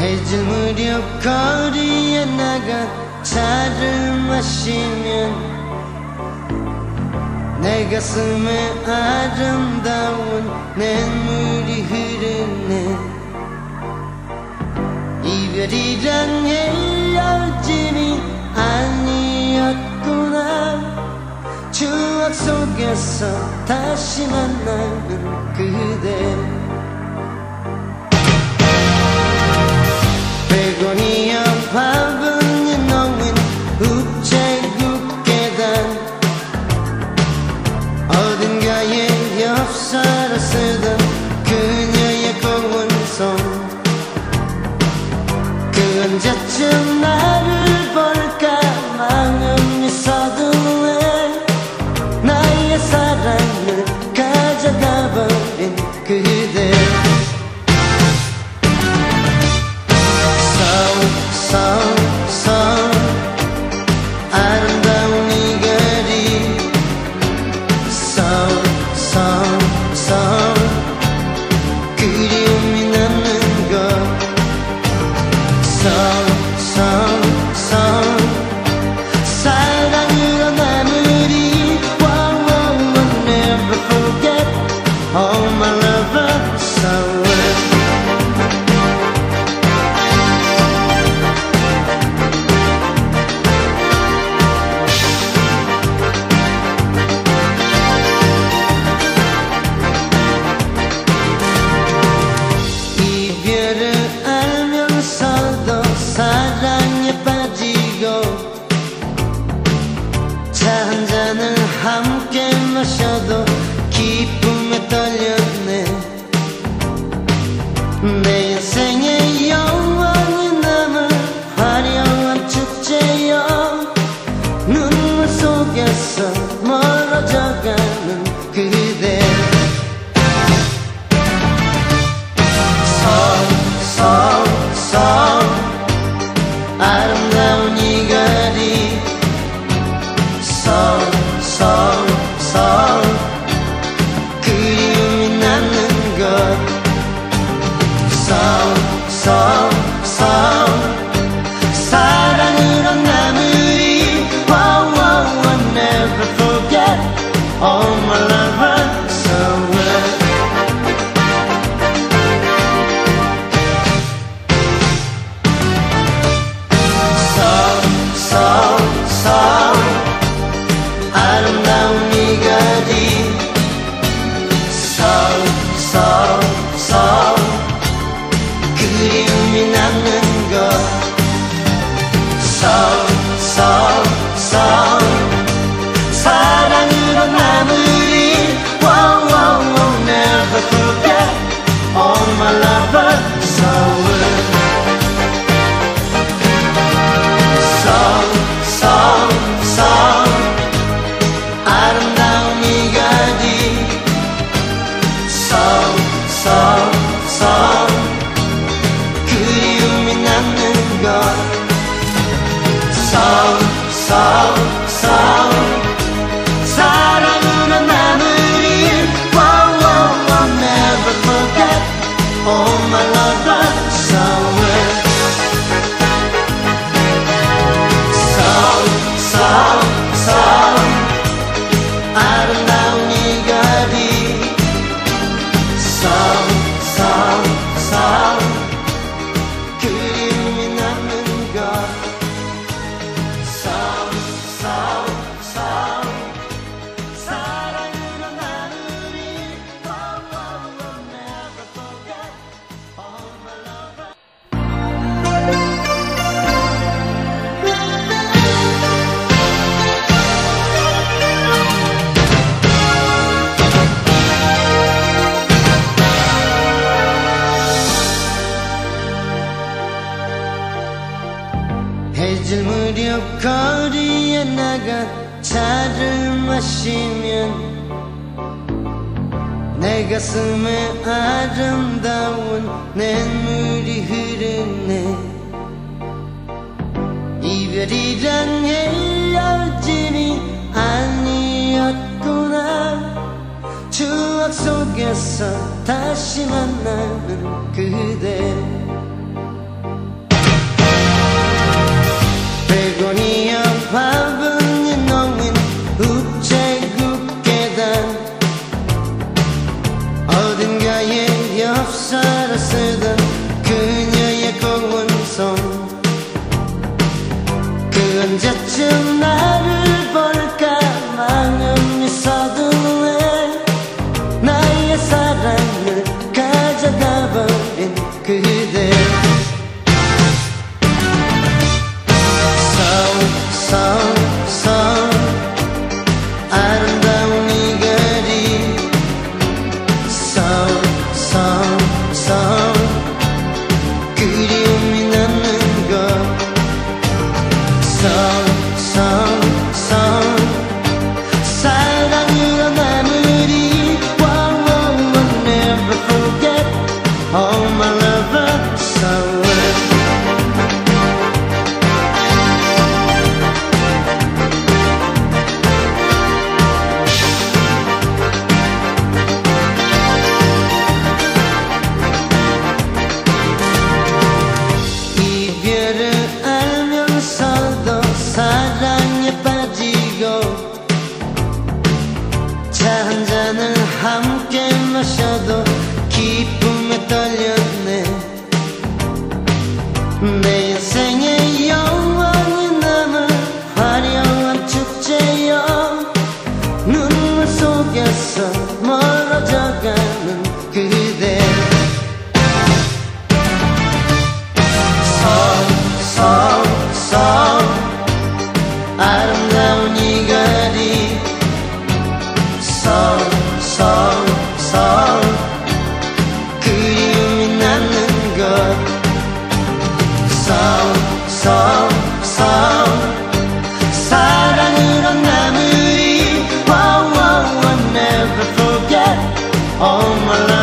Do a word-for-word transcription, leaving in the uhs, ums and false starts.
해질 무렵 거리에 나가 차를 마시면 내 가슴에 아름다운 냇물이 흐르네. 이별이란 헤어짐이 아니었구나. 추억 속에서 다시 만나는 그대. 베고니아 화분이 놓인 우체국 계단, 어딘가에 엽서를 쓰던 그녀의 고운 손. 그 언제쯤 나를 볼까 마음이 서둘러 나의 사랑을 가져가버린 그대. 서울 아름다운 이 거리. 서울 서울 그리움이 남는 곳. 서울 사랑으로 나무리. Wow, wow, I'll never forget all my lover. 서울 사랑에 빠지고 차 한 잔을 함께 마셔도 기쁨에 떨렸네. 내 인생에 영원히 남을 화려한 축제여. 눈물 속에서 멀어져가는 그대. 서울 서울 아름다운 이 거리. 서울 서울 그리움이 남는 곳. 서울 사랑으로 나무리. Wow, wow, I'll never forget all my lover. 서울 서울 아름다운 이 거리. 서울 그리움이 남는 곳. 서울 사랑으로 나무리. Wow, wow, I'll never forget all my lover. 서울 서울 아름다운 이 거리. 서울 그리움이 남는 곳. 서울 사랑으로 나무리. Wow, wow, I'll never forget all my lover. 서울 서울 아름다운 이 거리. 서울 그리움이 남는 곳. 서울 사랑으로 나누리. Wow, wow, I'll never forget all my lover. 해질 무렵 거리에 나가 차를 마시면 내 가슴에 아름다운 냇물이 흐르네. 이별이란 헤어짐이 아니었구나. 추억 속에서 다시 만나는 그대. 가사를 쓰던 그녀의 고운 손 그 언제쯤 나를 볼까 마음이 서두에 나의 사랑을 가져가버린 그대 서울 서울 서울 아름다운 이 거리 서울 서울 서울 그리움이 남는 곳 서울 서울 서울 사랑으로 나누리 wow, wow, I'll never forget all my lover 서울 이별을 알면서도 사랑에 빠지고 차 한 잔을 함께 마셔도 기쁨에 떨렸네 내 인생에 영원히 남을 화려한 축제여 눈물 속에서 멀어져가는 그대 서울 서울 아름다운 이 거리 서울 서울 서울 그리움이 남는 곳 서울 서울 서울 사랑으로 나누리 wow, wow, I'll never forget all my love